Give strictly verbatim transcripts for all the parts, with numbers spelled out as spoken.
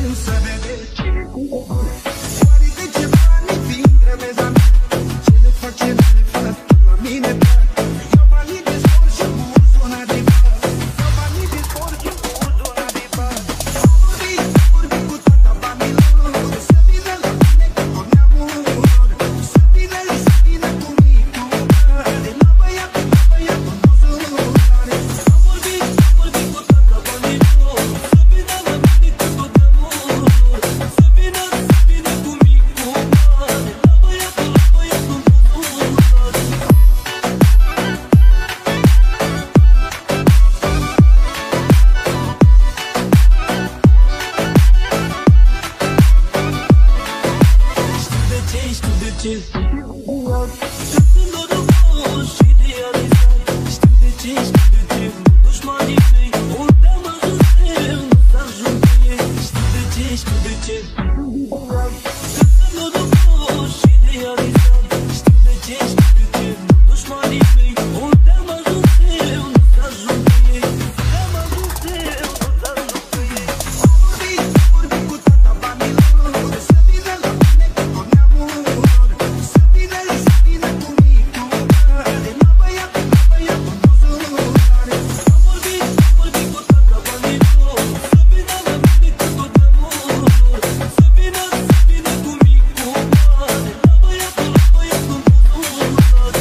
să vede cine cu oare de ce bani vin tremeza mea. Ce le fac, ce nu le fac, tot la mine plac. Iau banii de sport și cu zona de bani. Iau banii de sport și cu zona de bani. Am vorbit, am vorbit cu tata banilor, să vină la mine cu tot neamul lor. Să vină, să vină cu micu mare. La băiatul, la băiatul nostru mare. Am vorbit, am vorbit cu tata banilor, să vină la mine cu tot neamul lor. Să vină, să vină cu micu mare. La băiatul, la băiatul nostru mare. Știu de ce, știu de ce că sunt norocos și idealizat. Știu de ce, știu de ce dușmanii mei unde am ajuns eu nu să ajung pe ei. Știu de ce, știu de ce că sunt norocos și idealizat. Știu de ce, știu de ce dușmanii mei unde am ajuns eu nu să ajung pe ei. Unde am ajuns eu nu să ajung pe ei. Am vorbit, am vorbit cu tata banilor, să vină la mine cu tot neamul lor. Să vină, să vină cu micu mare. La băiatul, la băiatul nostru mare. Am vorbit, am vorbit cu tata banilor, să vină la mine cu tot neamul lor. Să vină, să vină cu micu mare. La băiatul, la băiatul nostru mare.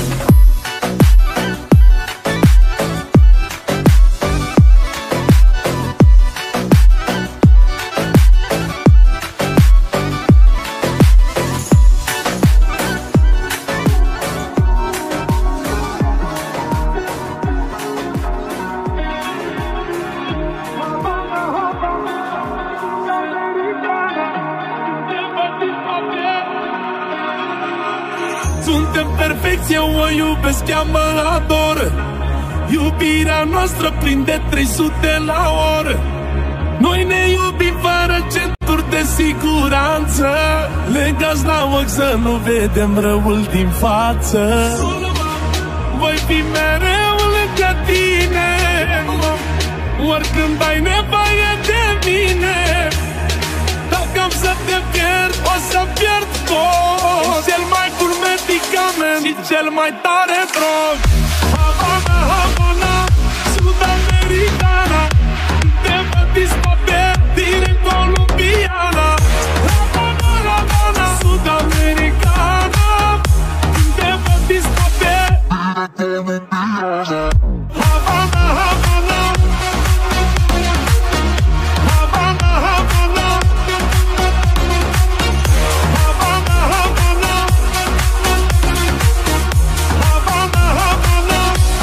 Suntem perfecți, eu o iubesc, ea mă adoră. Iubirea noastră prinde trei sute la oră. Noi ne iubim fără centuri de siguranță, legați la ochi să nu vedem răul din față. Voi fi mereu lângă tine, oricând ai nevoie de mine. Dacă am să te pierd, o să pierd tot. Cel mai bun medicament și cel mai tare drog. Havana, Havana, Sud-Americana, te văd discotecă direct colombiana. Havana, Havana, Sud-Americana, te văd discotecă direct colombiana. Havana, Havana, Havana, Havana, Havana, Havana, Havana, Havana.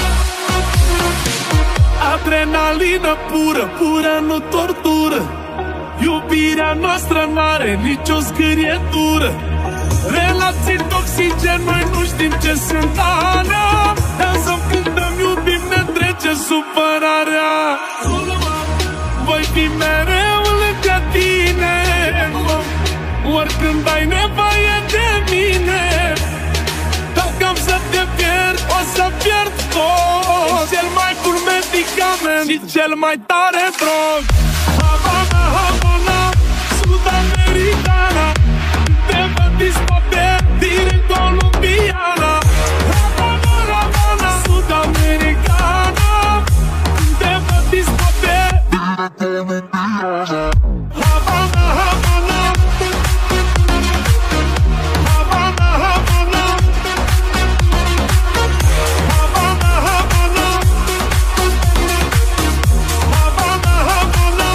Adrenalină pură, pură, nu tortură. Iubirea noastră n-are nicio scârietură. Relații toxice, noi nu știm ce sunt alea. Dansăm, cântăm, iubim, ne trece supărarea. Voi fi mereu lângă tine, oricând ai nevoie de mine. Dacă am să te pierd, o să pierd tot. Cel mai bun medicament și cel mai tare drog. Havana, Havana, Sud-Americana, te văd discotecă direct colombiana. Havana, Havana, Sud-Americana, te văd discotecă direct colombiana. Havana, Havana, Havana, Havana, Havana, Havana, Havana, Havana.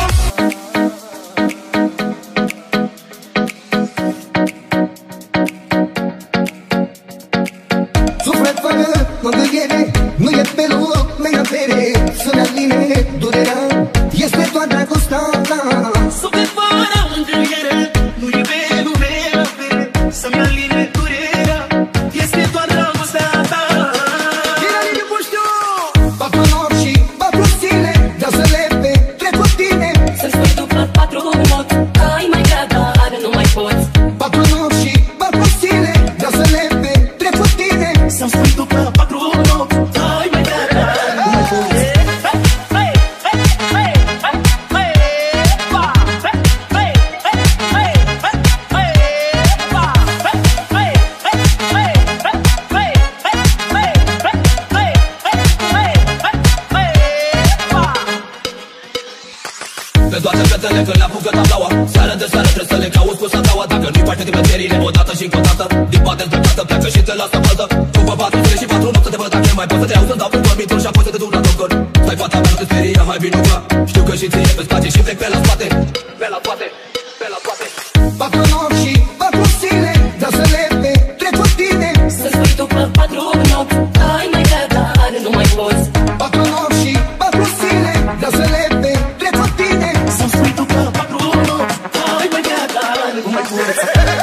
Suflet fără mângâiere, nu e pe loc, mai avere. Să-mi aline durerea, este doar dragostea ta. Suflet fără mângâiere, nu e pe lume avere. Să-mi aline durerea, este doar dragostea ta. Era din puștiu, patru nopți și patru zile, vreau să le petrec cu tine. Să-mi spui tu că patru nopți, că ai mai grea, dar nu mai poți. Patru nopți și patru zile, vreau să le petrec cu tine. Să-mi spui tu că patru nopți, ai mai grea, dar să le cauți cu sataua. Dacă nu-i faci toate plăcerile odată și încă o dată, din poate într-o dată pleacă și te lasă făltă. După patru zile și patru nopți de văd dacă mai poți să te iau să-mi dau prin dormitor și apoi să te duc la doctor. Stai fata mea, nu te speria, hai vino ca. Știu că și ție pe spație și plec pe la spate. Pe la spate, pe la spate. Patru nopți și patru zile, dar să le petrec cu tine. Să spui după patru nopți, ai mai vrea, dar nu mai poți. Patru nopți și patru zile, dar să le petrec cu tine. Să-mi spui tu că patru nopți, ai mai vrea, dar nu mai poți.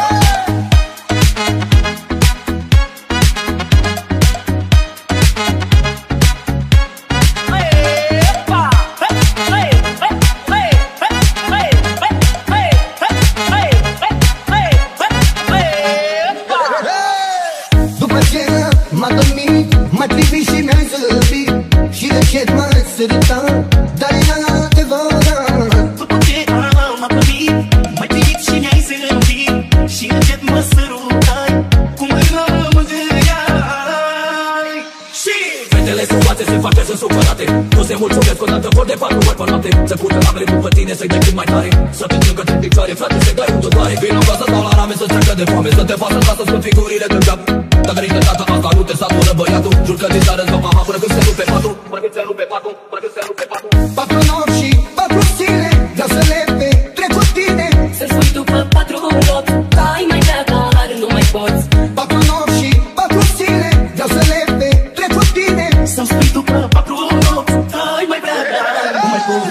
După ce m-a dormit, m-a trivit și mi-ai zăbit. Și încet m-ai sărutat, dar ea te va da. După ce m-a dormit, m-ai trivit și mi-ai zăbit. Și încet mă sărutai, cu mâna mă gâiai. Și Fetele sunt fațe, se fac că sunt supărate. Nu se mulțumesc odată, vor de patru ori pe noapte. Să pună ambele după tine, să-i dai cât mai tare. Să te trângă în picioare, frate, să-i dai unde doare. Vino ca să stau la rame, să-ți treacă de foame. Să te facă ca să-ți pun figurile de cap. Dacă nici de data asta nu te satură băiatul, jur că din seară îți va mama până când se rupe patul. Până când se rupe patul, până când se rupe patul. Patru nopți și patru zile, dar să le petrec cu tine. Să spui după patru nopți, ai mai vrea, dar nu mai poți. Patru nopți și patru zile, dar să le petrec cu tine. să-mi spui tu că patru nopți, ai mai vrea, dar nu mai poți.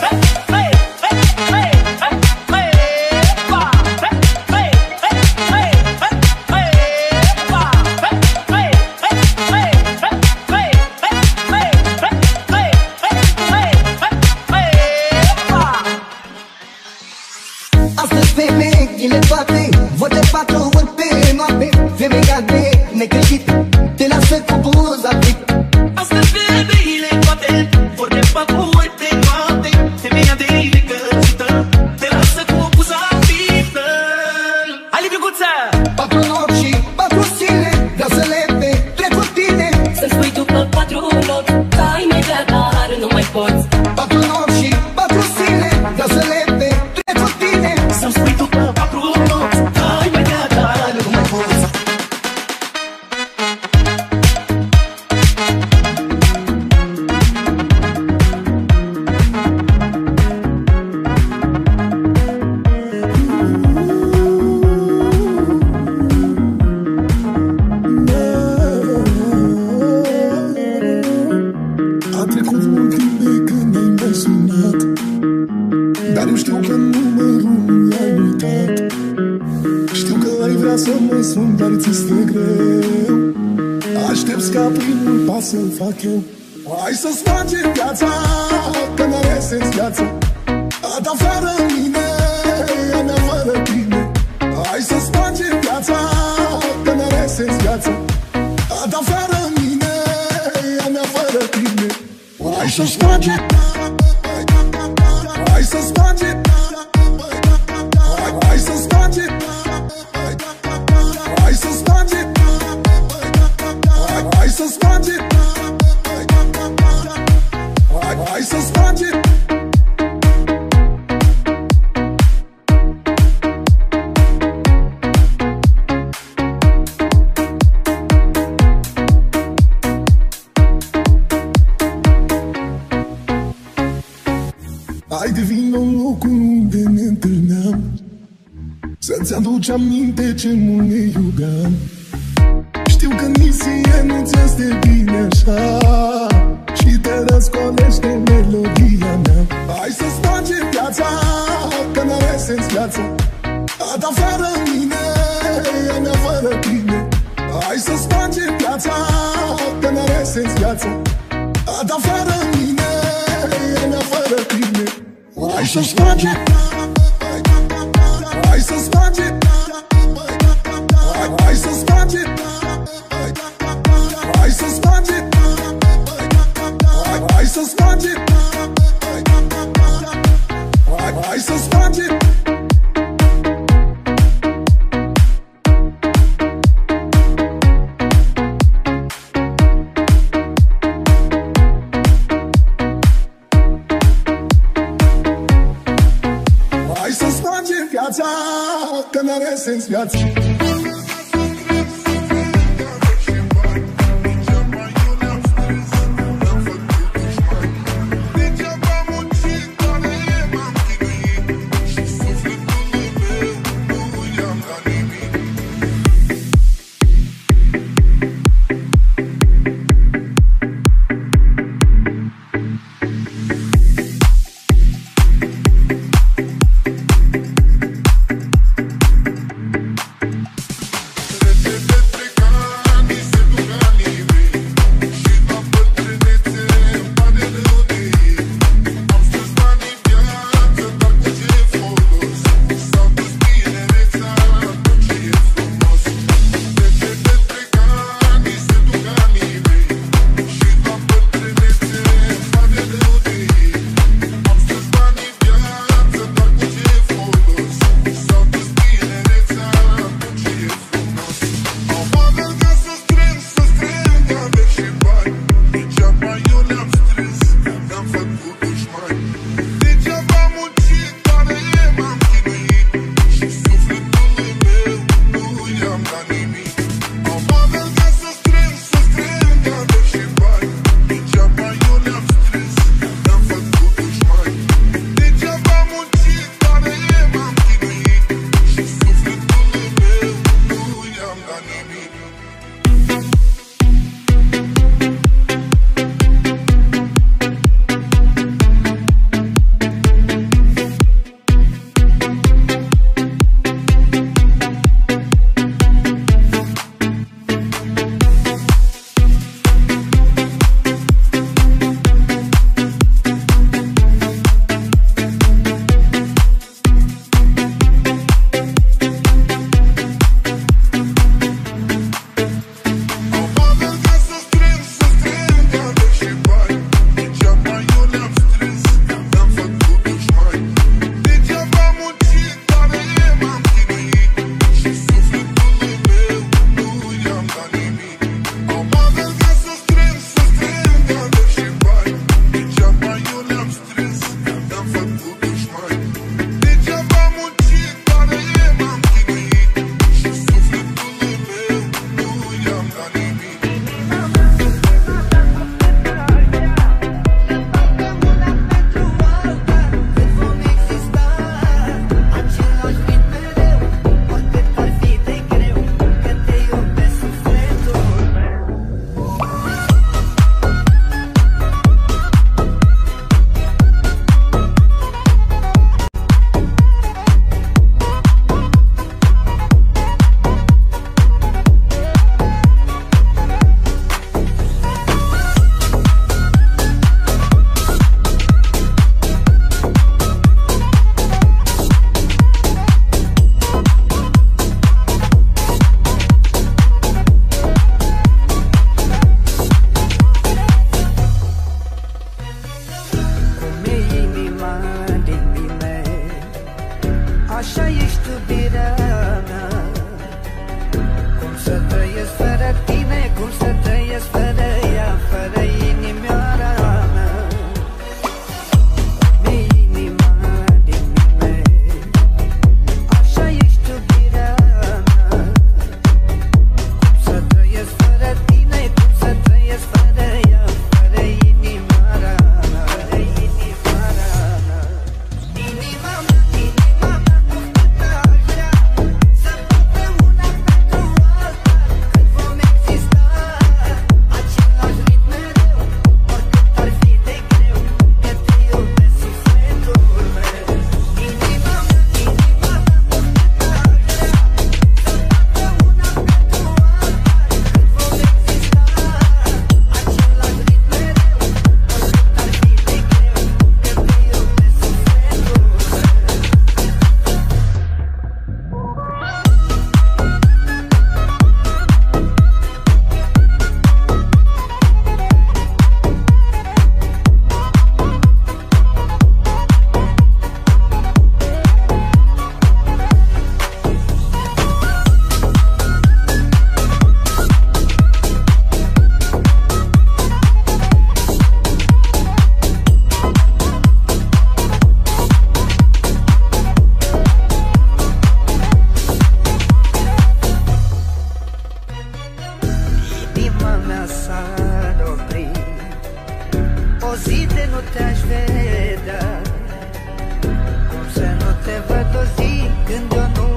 Astăzi femeile toate vor de patru ori pe noapte. Femeia de necreșită te lasă cu buza plită. Astăzi femeile toate vor de patru ori pe noapte. Femeia de necăjită te lasă cu buza plită. Hai, Liviuguță! Patru nopți și patru zile, dar să le petrec cu tine. Să-mi spui după patru nopți, ai mai vrea, dar nu mai poți. Patru nopți și patru zile, dar să le petrec cu tine. Să-mi spui tu că patru nopți, ai mai vrea, dar nu mai poți. A trecut mult timp de când ai mai sunat, dar eu știu că numărul l-ai uitat. Știu că ai vrea să mă sun, dar ți-este greu. Aștepți ca primul pas să-l fac eu. Hai să-ți facem viața, că n-are sens viața. A ta fără mine, a mea fără tine. Hai să-ți facem viața, că n-are sens viața. A ta fără mine, a mea fără tine. Hai să-ți facem, hai să-ți facem, hai să-ți facem, hai să-ți facem, hai să-ți facem, hai să-ți facem. Hai de vino în locul unde ne întâlneam, să-ți aduci aminte ce mult ne iubeam. Știu că nici ție nu-ți este bine așa și te răscolește melodia mea. Hai să-ți facem viața, că n-are sens viața. A ta fără mine, a mea fără tine. Hai să-ți facem viața, că n-are sens viața. A ta fără mine, a mea fără tine. Hai să-ți facem, hai să-ți facem, hai să-ți facem, hai să-ți facem, hai să-ți facem, hai să-ți facem. că n-are sens viața.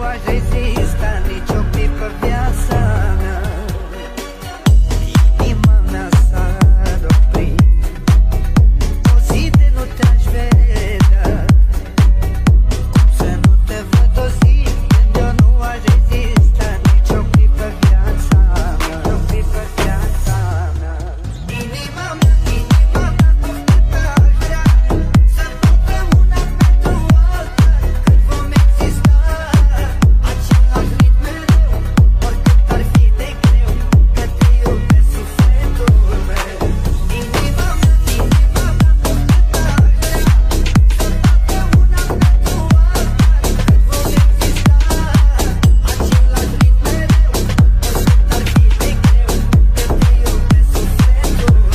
aș rezista nici o clipă viața mea. Inima mea s-ar opri, o zi de nu te-aș vedea. Să nu te văd o zi când eu nu aș rezista nici o clipă viața mea. O clipă viața mea. Inima mea, inima mea, cu cât aș vrea să fim una pentru alta. Cât vom exista același ritm mereu, oricât ar fi de greu, că te iubesc sufletul meu. Inima mea, inima mea, cu cât aș vrea să fim una pentru alta. Cât vom exista același ritm mereu, oricât ar fi de greu, că te iubesc sufletul meu.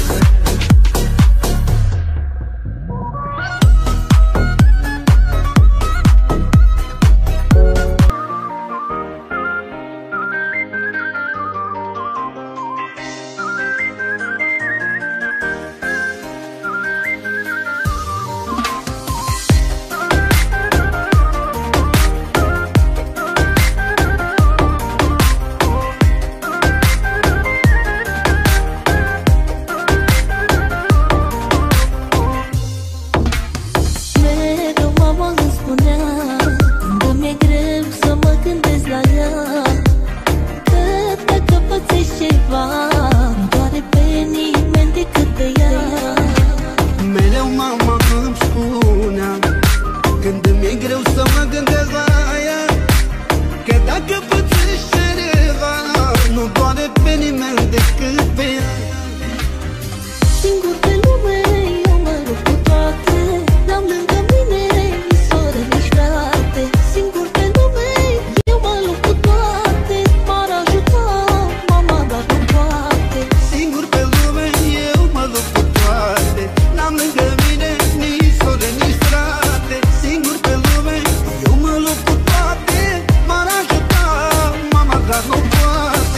Mereu mama îmi spunea, când îmi e greu să mă gândesc la ea, că dacă pățești ceva, nu doare pe nimeni decât pe ea. Mereu mama îmi spunea, când îmi e greu să mă gândesc la ea, că dacă pățești ceva, nu doare pe nimeni decât pe ea. Singur pe lume eu mă lupt cu toate, n-am lângă mine nici soră, nici frate. Singur pe lume eu mă lupt cu toate, m-ar ajuta mama, dar nu poate. Singur pe lume eu mă lupt cu toate, n-am lângă mine nici sore, nici frate. Singur pe lume eu mă lupt cu toate, m-ar ajuta mama, dar nu poate.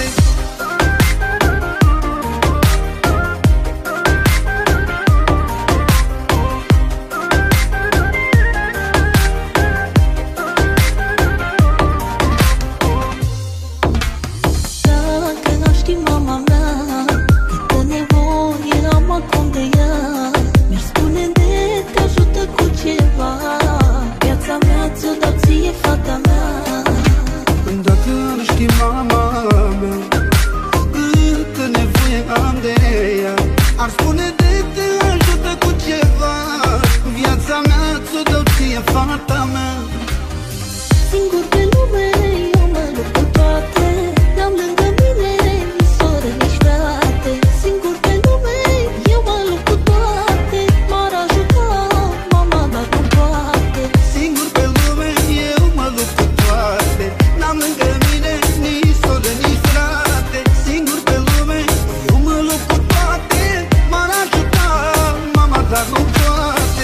Dacă n-aș ști mama mea, câtă nevoie am acum de ea, mi-ar spune de te ajută cu ceva, viața mea ți-o dau ție, fata mea. Dacă nu știi mama mea, câtă nevoie am de ea, ar spune de te ajută cu ceva, viața mea ți-o dau ție, fata mea. Singur pe lume eu mă lupt cu toate, n-am lângă mine nici soră, nici frate. Singur pe lume eu mă lupt cu toate, m-ar ajuta mama, dar nu poate. Singur pe lume eu mă lupt cu toate, n-am lângă mine nici sore, nici frate. Singur pe lume eu mă lupt cu toate, m-ar ajuta mama, dar nu poate.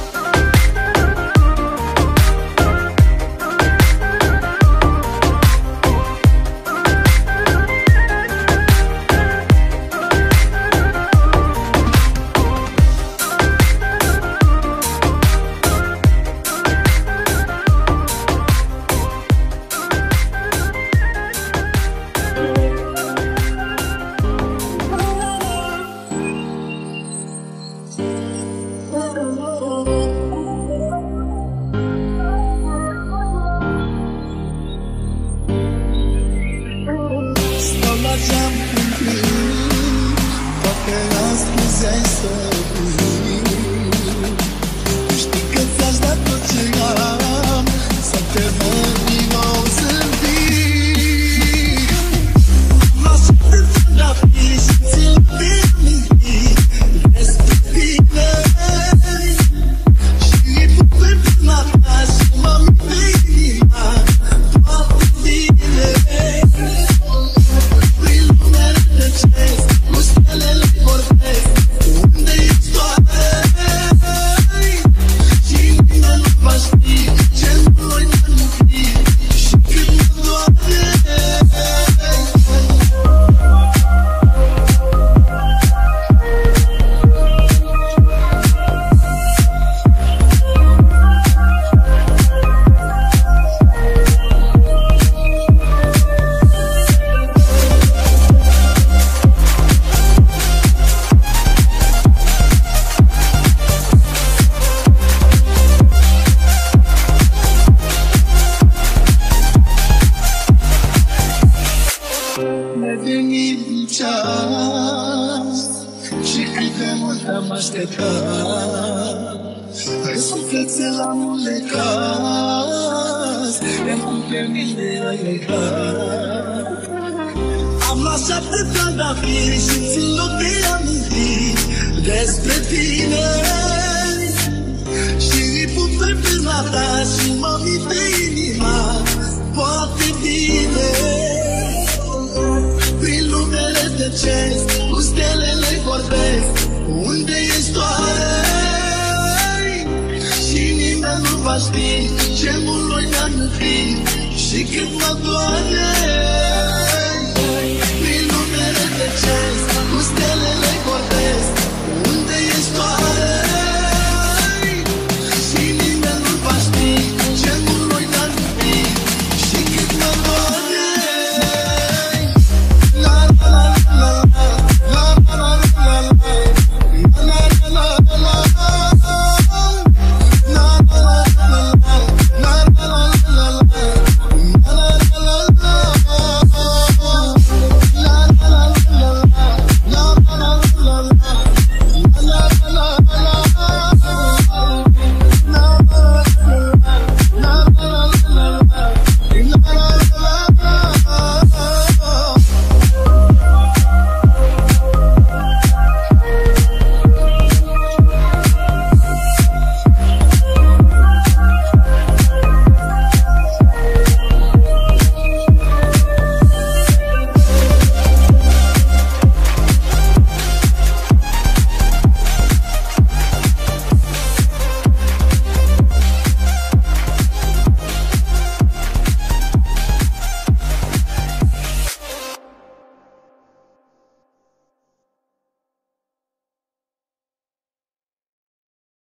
Stau la geam cu plin, poate ascuzi ai să uit. Tu știi că ți-aș da tot ce am, să te văd din nou zâmbit. Lasă-te fotografii și ți-l primi despre tine, și putem până ta și mă-mi pe inima toate bine. Lumea așteptat. Hai sufletel amulecat, pentru pe mine ai legat. Am luat șapte trandafiri și țin loc de amintiri despre tine. Și pup pe pâna ta și mă mit pe inima poate bine. Prin lumele de ceresc, cu stelele vorbesc, unde ești doare? Și nimeni nu va ști ce mult noi ne-am iubit și cât mă doare.